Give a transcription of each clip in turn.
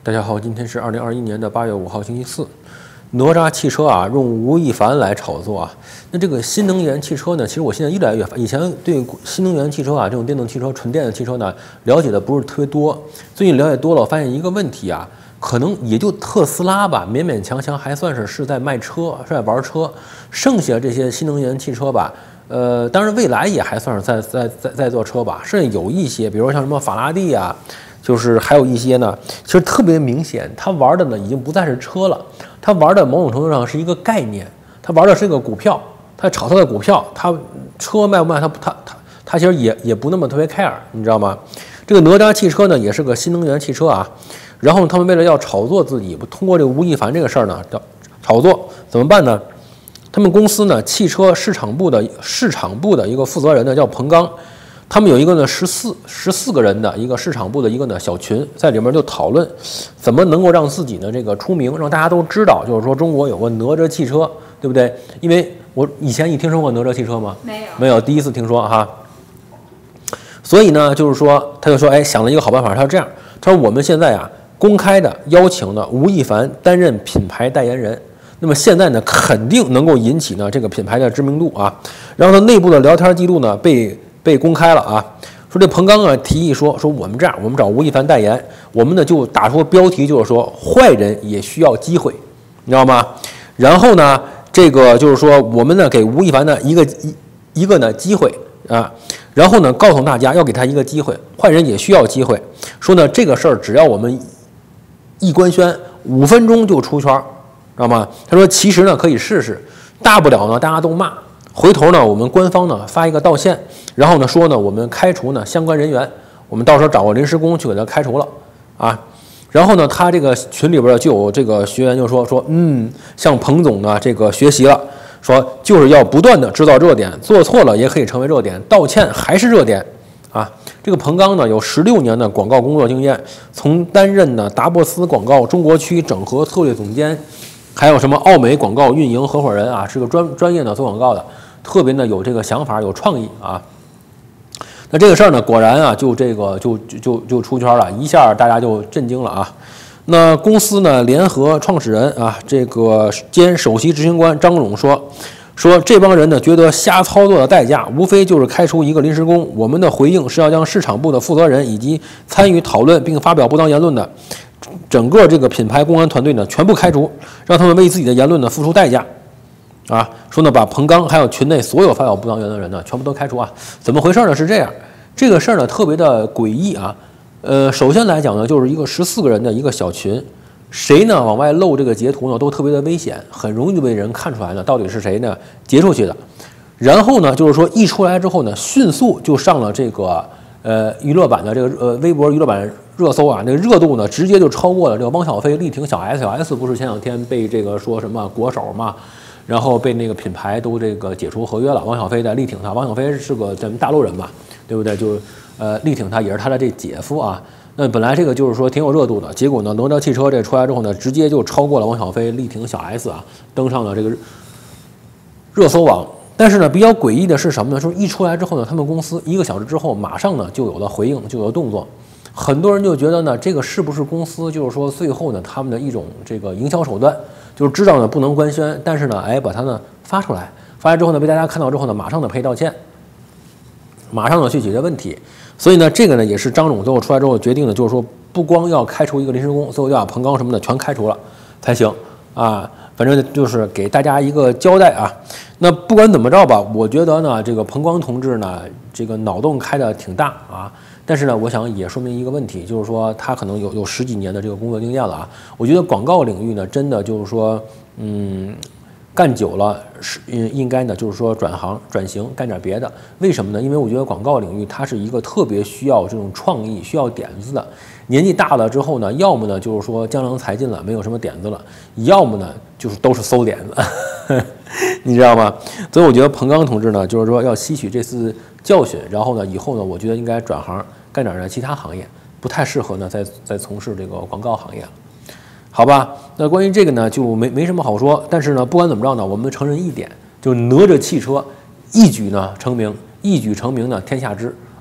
大家好，今天是2021年8月5号，星期四。哪吒汽车啊，用吴亦凡来炒作啊。那这个新能源汽车呢，其实我现在越来越以前对新能源汽车啊这种电动汽车、纯电的汽车呢了解的不是特别多。最近了解多了，我发现一个问题啊，可能也就特斯拉吧，勉勉强强还算是在卖车，是在玩车。剩下这些新能源汽车吧，当然蔚来也还算是在做车吧。甚至有一些，比如像什么法拉第啊。就是还有一些呢，其实特别明显，他玩的呢已经不再是车了，他玩的某种程度上是一个概念，他玩的是一个股票，他炒他的股票，他车卖不卖，他其实也不那么特别 care， 你知道吗？这个哪吒汽车呢也是个新能源汽车啊，然后他们为了要炒作自己，通过这个吴亦凡这个事儿呢，炒作怎么办呢？他们公司呢汽车市场部的一个负责人呢叫彭刚。他们有一个呢14个人的一个市场部的一个呢小群，在里面就讨论怎么能够让自己呢这个出名，让大家都知道，就是说中国有个哪吒汽车，对不对？因为我以前你听说过哪吒汽车吗？没有，第一次听说哈。所以呢，就是说他就说，哎，想了一个好办法，他说这样，他说我们现在啊公开的邀请呢吴亦凡担任品牌代言人。那么现在呢，肯定能够引起呢这个品牌的知名度啊。然后呢，内部的聊天记录呢被公开了啊，说这彭刚啊提议说我们这样，我们找吴亦凡代言，我们呢就打出标题，就是说坏人也需要机会，你知道吗？然后呢，这个就是说我们呢给吴亦凡呢一个呢机会啊，然后呢告诉大家要给他一个机会，坏人也需要机会，说呢这个事儿只要我们一官宣5分钟就出圈，知道吗？他说其实呢可以试试，大不了呢大家都骂。回头呢，我们官方呢发一个道歉，然后呢说呢我们开除呢相关人员，我们到时候找个临时工去给他开除了啊。然后呢，他这个群里边就有这个学员就说向彭总呢这个学习了，说就是要不断的制造热点，做错了也可以成为热点，道歉还是热点啊。这个彭刚呢有16年的广告工作经验，从担任呢达博斯广告中国区整合策略总监，还有什么奥美广告运营合伙人啊，是个专业的做广告的。特别呢有这个想法，有创意啊。那这个事儿呢，果然啊，就出圈了，一下大家就震惊了啊。那公司呢联合创始人啊，这个兼首席执行官张勇说这帮人呢觉得瞎操作的代价，无非就是开除一个临时工。我们的回应是要将市场部的负责人以及参与讨论并发表不当言论的整个这个品牌公关团队呢全部开除，让他们为自己的言论呢付出代价。啊，说呢，把彭刚还有群内所有发表不当言论的人呢，全部都开除啊！怎么回事呢？是这样，这个事儿呢特别的诡异啊。首先来讲呢，就是一个14个人的一个小群，谁呢往外露这个截图呢，都特别的危险，很容易就被人看出来呢，到底是谁呢截出去的。然后呢，就是说一出来之后呢，迅速就上了这个娱乐版的这个微博娱乐版热搜啊，那个热度呢直接就超过了这个汪小菲力挺小 S 不是前2天被这个说什么国手嘛？然后被那个品牌都这个解除合约了，汪小菲在力挺他，汪小菲是个咱们大陆人嘛，对不对？就力挺他也是他的这姐夫啊。那本来这个就是说挺有热度的，结果呢，哪吒汽车这出来之后呢，直接就超过了汪小菲力挺小 S 啊，登上了这个热搜网。但是呢，比较诡异的是什么呢？说一出来之后呢，他们公司1个小时之后马上呢就有了回应，就有了动作。很多人就觉得呢，这个是不是公司就是说最后呢他们的一种这个营销手段？就是知道呢不能官宣，但是呢，把它呢发出来之后呢，被大家看到之后呢，马上呢赔道歉，马上呢去解决问题。所以呢，这个呢也是张总最后出来之后决定的，就是说不光要开除一个临时工，最后要把彭刚什么的全开除了才行啊。反正就是给大家一个交代啊。那不管怎么着吧，我觉得呢，这个彭刚同志呢，这个脑洞开的挺大啊。但是呢，我想也说明一个问题，就是说他可能有10几年的这个工作经验了啊。我觉得广告领域呢，真的就是说，干久了应该呢，就是说转型干点别的。为什么呢？因为我觉得广告领域它是一个特别需要这种创意、需要点子的。年纪大了之后呢，要么呢就是说江郎才尽了，没有什么点子了；要么呢就是都是馊点子，你知道吗？所以我觉得彭刚同志呢，就是说要吸取这次教训，然后呢，以后呢，我觉得应该转行干点呢其他行业，不太适合呢再从事这个广告行业了，好吧？那关于这个呢，就没什么好说。但是呢，不管怎么着呢，我们承认一点，就是哪吒汽车一举成名呢，天下知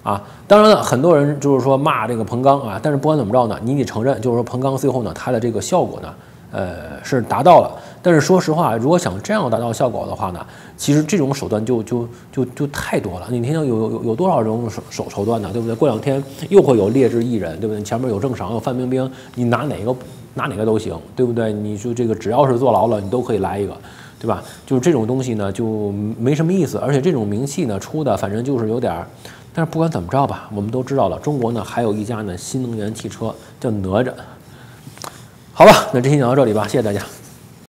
啊。当然了，很多人就是说骂这个彭刚啊，但是不管怎么着呢，你得承认，就是说彭刚最后呢，他的这个效果呢，是达到了。但是说实话，如果想这样达到效果的话呢，其实这种手段就太多了。你听听有多少种手段呢，对不对？过2天又会有劣质艺人，对不对？前面有郑爽，有范冰冰，你拿哪个都行，对不对？你说这个只要是坐牢了，你都可以来一个，对吧？就是这种东西呢，就没什么意思。而且这种名气呢出的，反正就是有点儿。但是不管怎么着吧，我们都知道了，中国呢还有一家呢新能源汽车叫哪吒。好吧，那这期讲到这里吧，谢谢大家。